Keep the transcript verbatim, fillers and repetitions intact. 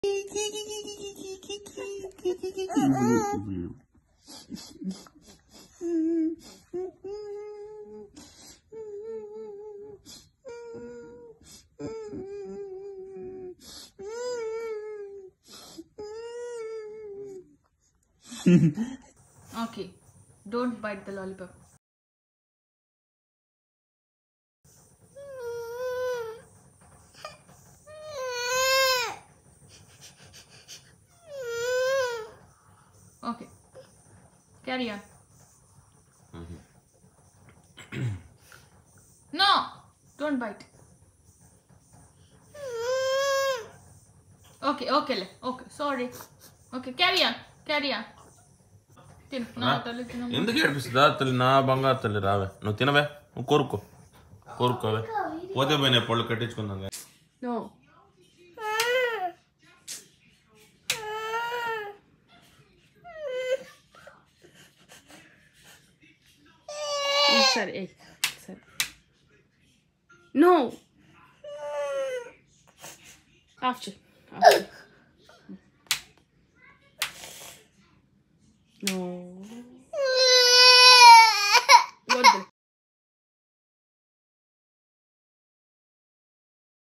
Okay, don't bite the lollipop. Okay, carry on. No, don't bite. Okay, okay, okay, sorry. Okay, carry on, carry on. తిను నా తల్లి తిను. ఎందుకు ఏడిపిస్తుందా తల్లి? నా బంగారు తల్లి రావే, నువ్వు తినవే, నువ్వు కోరుకో కోరుకోవే, పోతే పోయినా పళ్ళు కట్టించుకుందాం. No. సరే సరే. No. After. After. No.